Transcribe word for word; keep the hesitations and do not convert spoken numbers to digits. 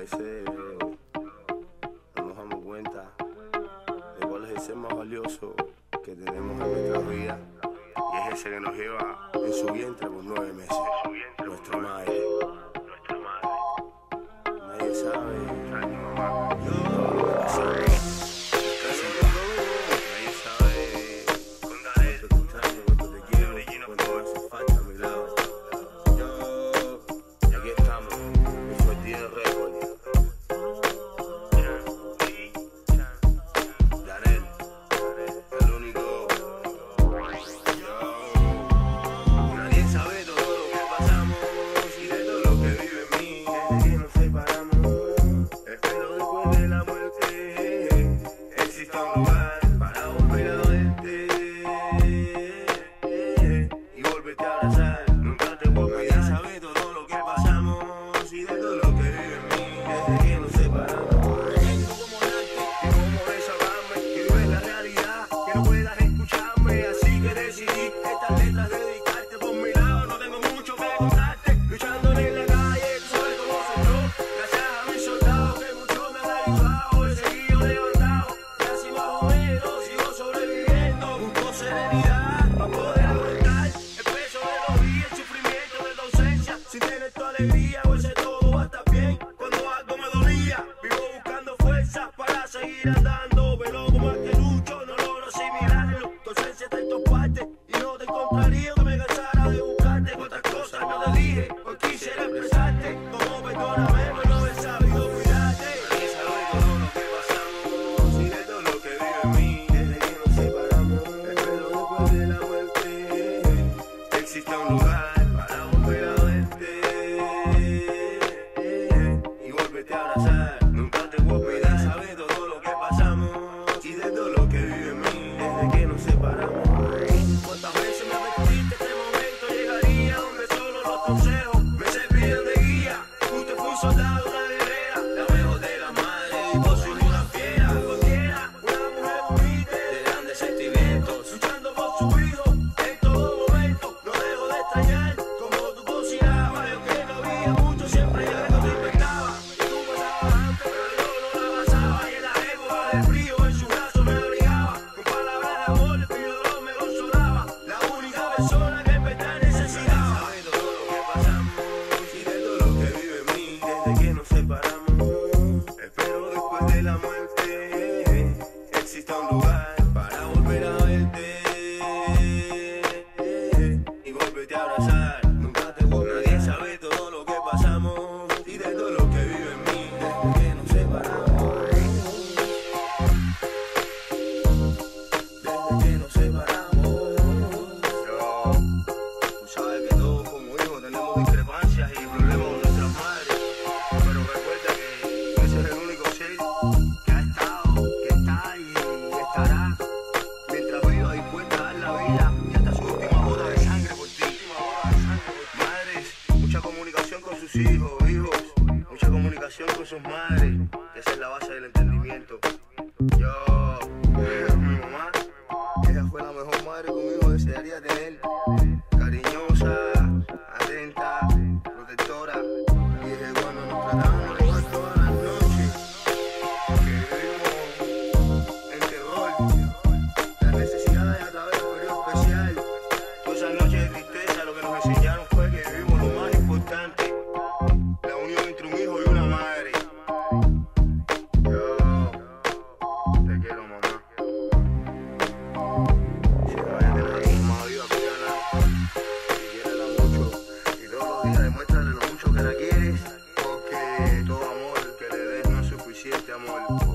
veces no nos damos cuenta de cuál es el ser más valioso que tenemos en nuestra vida, y es ese que nos lleva en su vientre por nueve meses, nuestra madre. Nadie sabe, yo lo que pasó. Nadie sabe cuánto te extraño, cuánto te quiero, cuánto me hace falta a mi lado. Yo, y aquí estamos, mi fuerte de récord. Darel, el único. Yo, nadie sabe todo lo que pasamos y de todo lo que vive en mí desde que nos separamos. Espero después de la muerte exista un lugar para volver a verte y volverte a abrazar. Nunca te voy a olvidar. Sabe todo lo que pasamos y de todo lo que vive en mí desde que nos separamos. Siento como darte y como desahogarme, que no es la realidad, que no puedas escucharme, así que decidí estas letras dedicarte. Por mi lado no tengo mucho que contarte, luchando en la calle, tú sabes cómo soy yo. Gracias a mis soldados que mucho me han ayudado, he seguido levantado y así más o menos sigo sobreviviendo. Busco serenidad para poder aguantar el peso de los días, el sufrimiento de tu ausencia, sin tener tu alegría. Hoy sé todo va a estar bien cuando algo me dolía. Vivo buscando fuerzas para seguir andando, pero como es que lucho no logro asimilarlo. Tu ausencia está en todas partes y no te encontraría que me cansara de buscarte. Cuántas cosas no te dije, hoy quisiera expresarte como perdóname por no haber sabido cuidarte. Nadie sabe todo lo que pasamos y de todo lo que vive en mí desde que nos separamos. Espero después de la muerte exista un lugar para volver a verte y volverte a abrazar. Nunca te voy a olvidar. Sabe todo lo que pasamos y de todo lo que vive en mí desde que nos separamos. Cuántas veces me advertiste este momento llegaría, donde solo los consejos me servían de guía. Usted fue un soldado, una guerrera, la mejor de las madres, y vos sos una fiera. Cualquiera, una mujer humilde, de grandes sentimientos, luchando por su hijo en todo momento. No dejo de extrañar como tú cocinabas, y aunque no había mucho, siempre algo te inventaba. Y tú pasabas antes, pero yo no la pasaba, y en la época del frío en su brazo me abrigaba. Con palabras de amor y dolor me consolaba, la única persona que en verdad necesitaba. Sabe todo lo que pasamos y de todo lo que vive en mí desde que nos separamos. Espero después de la muerte exista un lugar para volver a verte y volverte a abrazar. Nunca te voy a olvidar. Nadie sabe todo lo que pasamos y de todo lo que vive en mí desde que nos separamos. Desde que nos separamos. Yo, tú sabes que todos como hijos tenemos discrepancias y problemas con nuestras madres, pero recuerda que ese es el único ser que ha estado, que está y estará mientras viva, dispuesta a dar la vida y hasta su última gota de sangre por ti. Madres, mucha comunicación con sus hijos, hijos, mucha comunicación con sus madres, que esa es la base del entendimiento. Yo, mi mamá, ella fue la mejor madre que un hijo desearía tener. Cariñosa, atenta, protectora, y desde cuando nos tratamos de igual todas las noches, que vivimos en terror, las necesidades a través de un periodo especial. Todas esas noches de tristeza lo que nos enseñaron fue que vivimos lo más importante, la unión entre un hijo y una madre. Yo te quiero, mamá. Si te vayas a tener a tu mamá viva, cuídala y quiérela mucho, y todos los días demuéstrale lo mucho que la quieres, porque todo amor que le des no es suficiente, amor.